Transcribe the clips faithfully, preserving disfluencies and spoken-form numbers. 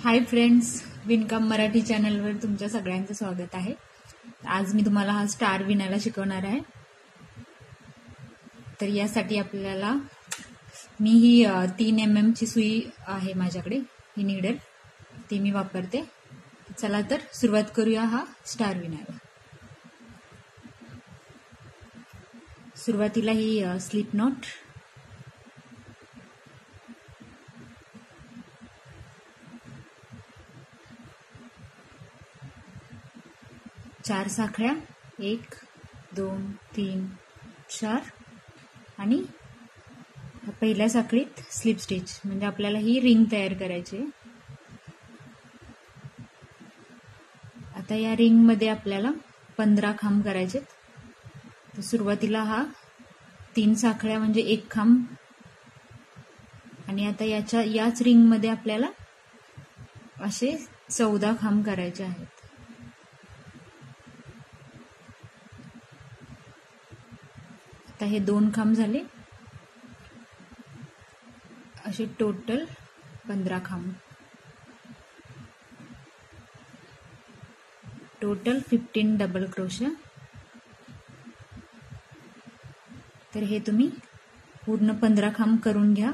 Hi friends, विणकाम मराठी चॅनलवर तुमच्या सगळ्यांचं स्वागत आहे। आज मी तुम्हाला हा स्टार विणायला शिकवणार आहे। तर यासाठी आपल्याला मी ही तीन एम एम ची सुई आहे माझ्याकडे, ही नीडल ती मी वापरते। चला तर सुरुवात करूया हा स्टार विणायला। सुरुवातीला ही स्लिप नॉट, चार साखळ्या, एक दोन तीन चार, आणि पहिल्या साखळीत स्लिप स्टिच, म्हणजे आपल्याला ही रिंग तयार करायची आहे। आता या रिंग मध्ये आपल्याला पंधरा खांब करायचे। तर सुरुवातीला हा तीन साखळ्या म्हणजे एक खांब, आणि आता याच्या याच रिंग मध्ये आपल्याला असे चौदा खांब करायचे आहेत। आता हे दोन खांब झाले, असे टोटल पंधरा खांब, टोटल फिफ्टीन डबल क्रोशा। तर हे तुम्ही पूर्ण पंधरा खांब करून घ्या।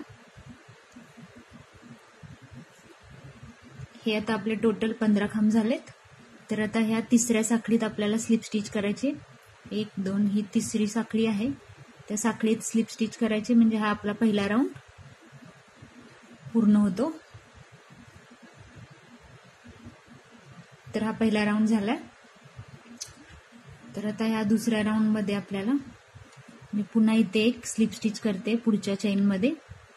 हे आता आपले टोटल पंधरा खांब झालेत। तर आता ह्या तिसऱ्या साखळीत आपल्याला स्लिप स्टिच करायची। एक दोन ही तिसरी साखळी आहे, त्या साखळीत स्लिप स्टिच करायची, म्हणजे हा आपला पहिला राऊंड पूर्ण होतो। तर हा पहिला राऊंड झालाय। तर आता ह्या दुसऱ्या राऊंड मध्ये आपल्याला मी पुन्हा इथे एक स्लिप स्टिच करते पुढच्या चेन मध्ये।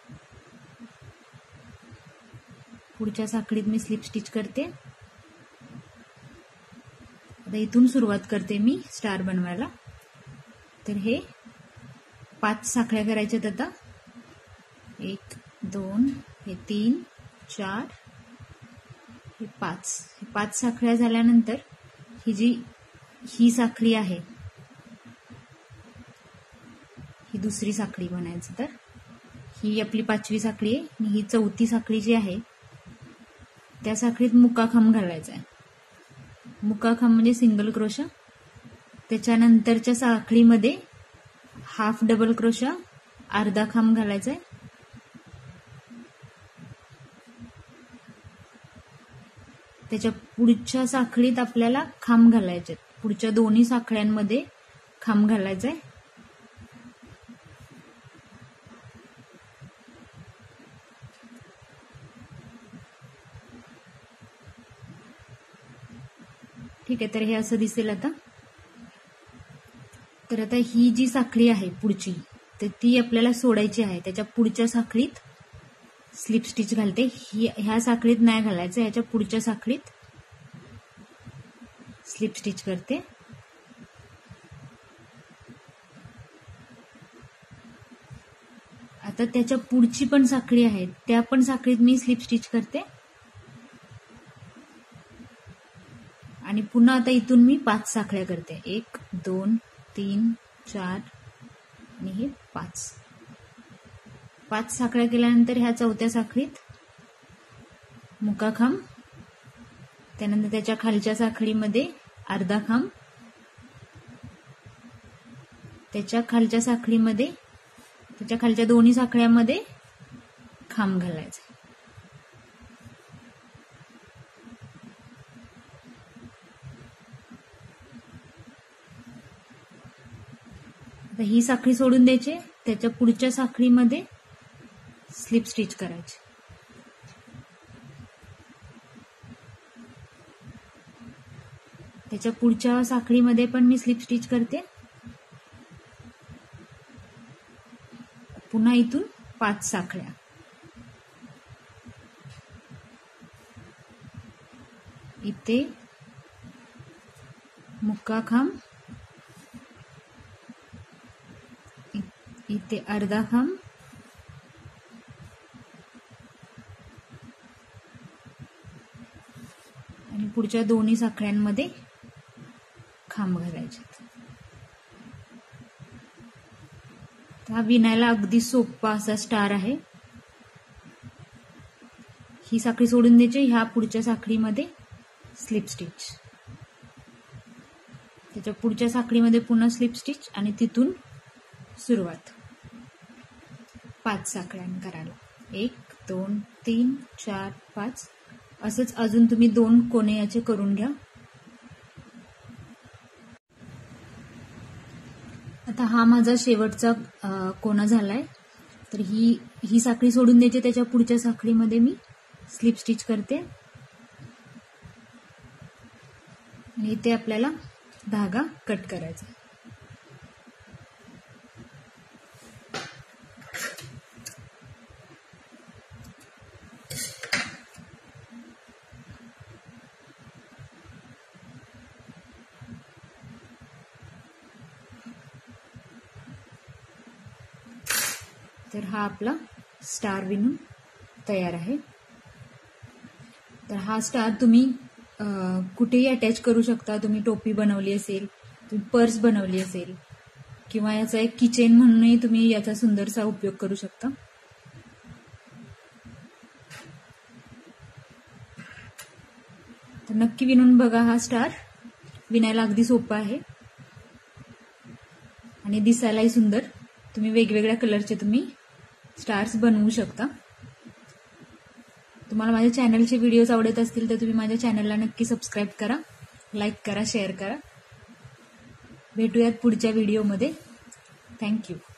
पुढच्या साखळीत मी स्लिप स्टिच करते। आता इथून सुरुवात करते मी स्टार बनवायला। तर हे पाच साखळ्या करायच्यात। आता एक दोन, हे तीन चार, हे पाच, हे पाच साखळ्या झाल्यानंतर ही जी ही साखळी आहे, ही दुसरी साखळी म्हणायचं। तर ही आपली पाचवी साखळी आहे, आणि ही चौथी साखळी जी आहे त्या साखळीत मुका खांब घालायचा आहे। मुका खांब म्हणजे सिंगल क्रोशा। त्याच्यानंतरच्या साखळीमध्ये हाफ डबल क्रोशा, अर्धा खांब घालायचा आहे। त्याच्या पुढच्या साखळीत आपल्याला खांब घालायचे, पुढच्या दोन्ही साखळ्यांमध्ये खांब घालायचा आहे। ठीक आहे, तर हे असं दिसेल आता। तर आता ही जी साखळी आहे पुढची, तर ती आपल्याला सोडायची आहे। त्याच्या पुढच्या साखळीत स्लिप स्टिच घालते, ही ह्या साखळीत नाही घालायचं, ह्याच्या पुढच्या साखळीत स्लिप स्टिच करते। आता त्याच्या पुढची पण साखळी आहे, त्या पण साखळीत मी स्लिप स्टिच करते, आणि पुन्हा आता इथून मी पाच साखळ्या करते। एक दोन तीन चार, आणि हे पाच पाच साखळ्या केल्यानंतर ह्या चौथ्या साखळीत मुका खांब, त्यानंतर त्याच्या खालच्या साखळीमध्ये अर्धा खांब, त्याच्या खालच्या साखळीमध्ये त्याच्या खालच्या दोन्ही साखळ्यामध्ये खांब घालायचा। आता ही साखळी सोडून द्यायची, त्याच्या पुढच्या साखळीमध्ये स्लिप स्टिच करायची। त्याच्या पुढच्या साखळीमध्ये पण मी स्लिप स्टिच करते। पुन्हा इथून पाच साखळ्या, इथे मुक्का खांब, इथे अर्धा खांब, आणि पुढच्या दोन्ही साखळ्यांमध्ये खांब घालायचे। हा विणायला अगदी सोपा असा स्टार आहे। ही साखळी सोडून द्यायची, ह्या पुढच्या साखळीमध्ये स्लिप स्टिच, त्याच्या पुढच्या साखळीमध्ये पुन्हा स्लिप स्टिच आणि तिथून सुरुवात. पाच साखळ्या करायला, एक दोन तीन चार पाच. असंच अजून तुम्ही दोन कोणे याचे करून घ्या. आता हा माझा शेवटचा कोना झालाय. तर ही ही साखळी सोडून द्यायची, त्याच्या पुढच्या साखळीमध्ये मी स्लिप स्टिच करते आणि इथे आपल्याला धागा कट करायचा. तर हा आपला स्टार विणून तयार आहे. तर हा स्टार तुम्ही कुठेही अटॅच करू शकता. तुम्ही टोपी बनवली असेल, तुम्ही पर्स बनवली असेल, किंवा याचा एक किचेन म्हणूनही तुम्ही याचा सुंदरसा उपयोग करू शकता. तर नक्की विणून बघा. हा स्टार विणायला अगदी सोपा आहे आणि दिसायलाही सुंदर. तुम्ही वेगवेगळ्या कलरचे तुम्ही स्टार्स बनवू शकता. तुम्हाला माझ्या चॅनलचे व्हिडिओज आवडत असतील तर तुम्ही माझ्या चॅनलला नक्की सबस्क्राईब करा, लाईक करा, शेअर करा. भेटूयात पुढच्या व्हिडिओमध्ये. थँक्यू.